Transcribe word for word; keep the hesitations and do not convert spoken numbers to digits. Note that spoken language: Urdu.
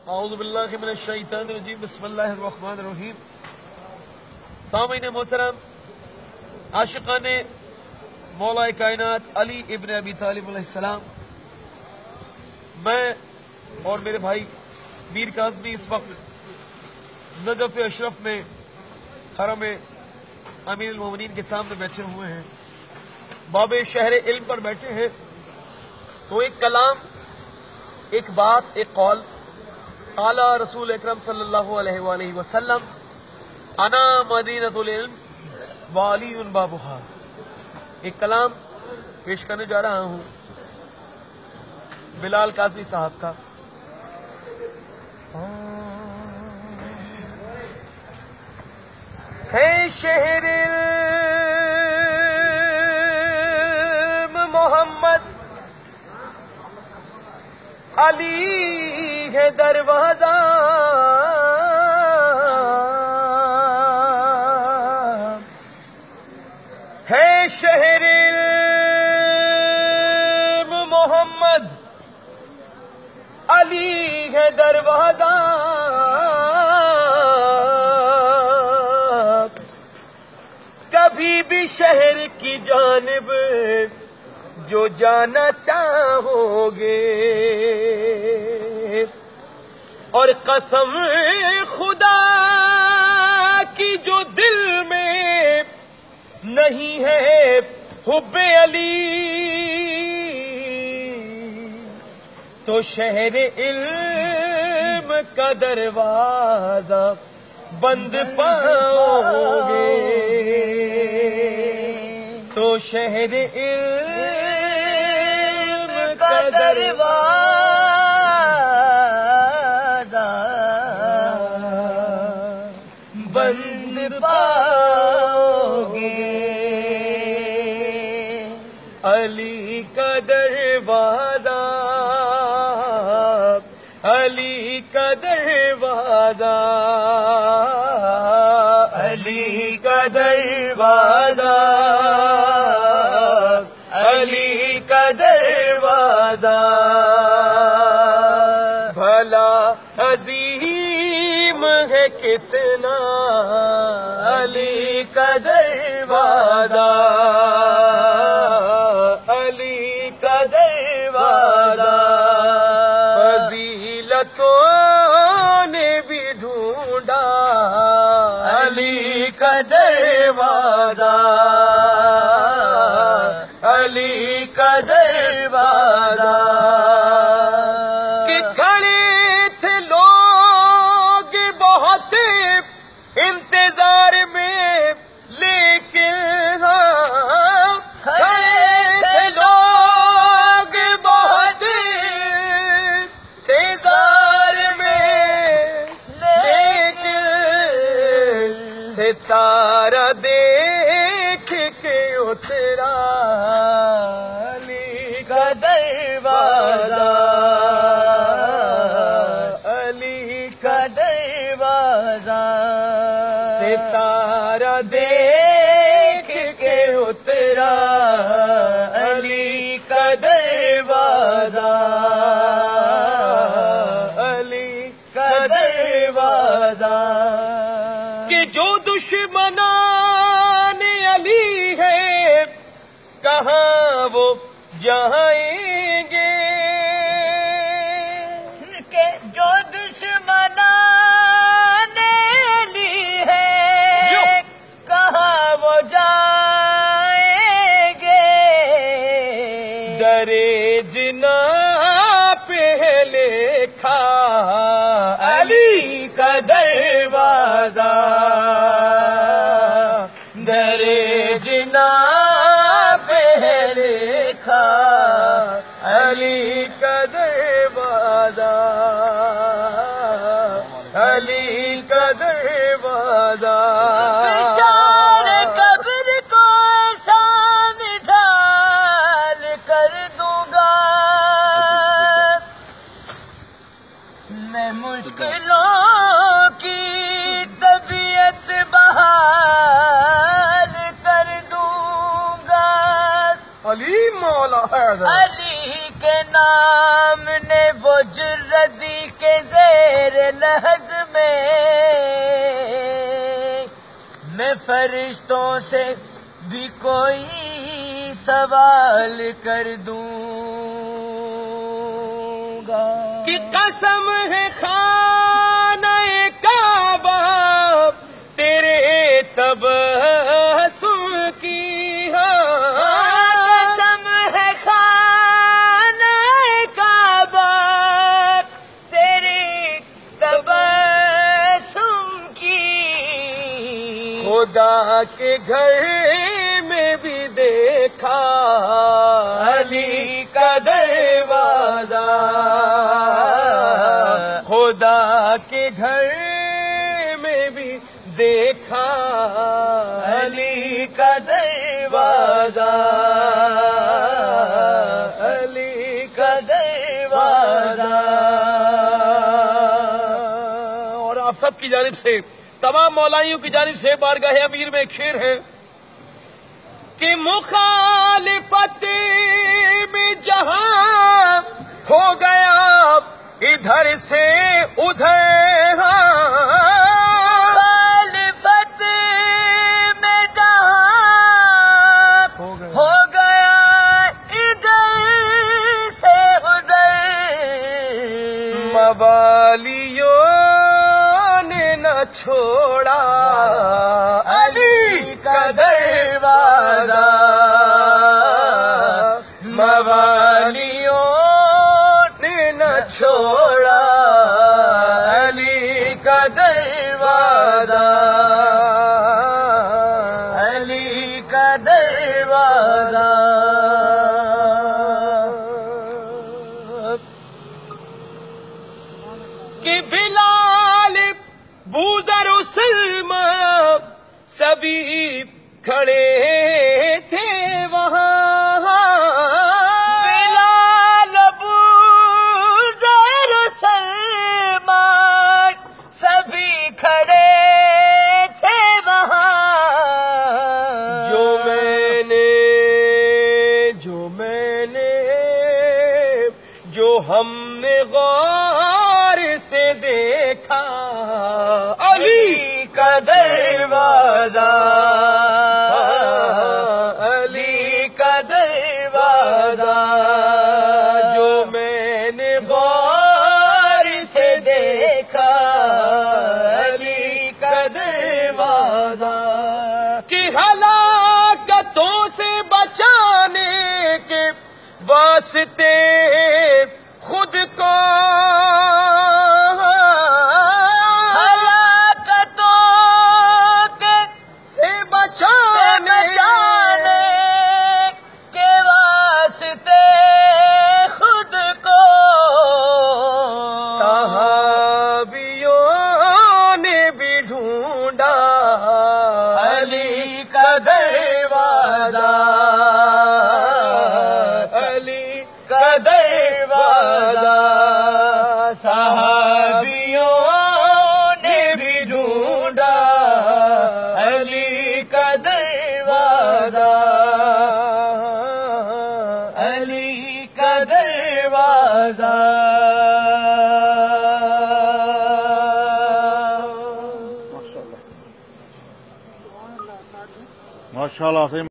اعوذ باللہ من الشیطان الرجیم بسم اللہ الرحمن الرحیم. سامعین محترم، عاشقان مولا کائنات علی ابن ابی طالب علیہ السلام، میں اور میرے بھائی میر کاظمی اس وقت نجف اشرف میں حرم امیر المومنین کے سامنے بیٹھے ہوئے ہیں، باب شہر علم پر بیٹھے ہیں. تو ایک کلام، ایک بات، ایک قول اعلیٰ رسول اکرم صلی اللہ علیہ وآلہ وسلم، انا مدینۃ العلم وعلی بابھا، ایک کلام پیش کرنے جا رہا ہوں بلال کاظمی صاحب کا. ہے شہر علم محمد علی ہے دروازہ، ہے شہر علم محمد علی ہے دروازہ، کبھی بھی شہر کی جانب جو جانا چاہو گے، اور قسم خدا کی جو دل میں نہیں ہے حب علی، تو شہر علم کا دروازہ بند پاؤ گے، تو شہر علم کا دروازہ بند پاؤ گے. علی کا دروازہ، علی کا دروازہ، علی کا دروازہ، علی کا دروازہ بھلا عظیم ہے کتنا، علی کا دروازہ، علی کا دروازہ فضیلتوں نے بھی ڈھونڈا، علی کا دروازہ، علی کا دروازہ. کہ کھڑے تھے لوگ بہت انتظار میں، لیکن کھڑے تھے لوگ بہت انتظار میں، لیکن ستارہ دیکھ کے اترا علی کا دروازہ، علی کا دروازہ. ستارہ دیکھ کے اترا علی کا دروازہ، علی کا دروازہ. کہ جو دشمنان علی ہے کہاں وہ جائیں گے، کہ جو دشمنان علی ہے کہاں وہ جائیں گے، درے جنا پہلے کھا علی کا دروازہ، درے جنا پہلے کھا علی کا دروازہ، علی کا دروازہ. فشار قبر کو آسان ڈھال کر دوں گا، میں مشکلوں کی طبیعت بحال کر دوں گا. علی مولا حیدر، علی کے نام سامنے وہ جردی کے زیر لحظ میں میں فرشتوں سے بھی کوئی سوال کر دوں گا کہ قسم ہے خانہ کعبہ تیرے تبسم کی، قسم ہے خانہ کعبہ تیری تبسم کی، خدا کے گھر میں بھی دیکھا علی کا دروازہ، خدا کے گھر میں بھی دیکھا علی کا دروازہ، علی کا دروازہ۔ اور آپ سب کی جانب سے، تمام مولائیوں کی جانب سے بارگاہ امیر میں ایک شعر ہے کہ مخالفت میں جہاں ہو گیا ادھر سے ادھر، مخالفت میں جہاں ہو گیا ادھر سے ادھر، موالیوں نے نہ چھوڑا علی کا دروازہ، موالیوں نے نہ چھوڑا علی کا دروازہ، علی کا دروازہ۔ کہ بلال بوذر سلمہ سبھی کھڑے تھے وہاں، بلال بوذر سلمہ سبھی کھڑے تھے وہاں، جو میں نے جو میں نے جو ہم نے غور سے دیکھا علی کا دروازہ، علی کا دروازہ، جو میں نے غور سے دیکھا علی کا دروازہ، کہ ہلاکتوں سے بچانے کے واسطے خود کو علی کا دروازہ، علی کا دروازہ، صحابیوں نے بھی ڈھونڈا علی کا دروازہ، علی کا دروازہ۔ ماشاءاللہ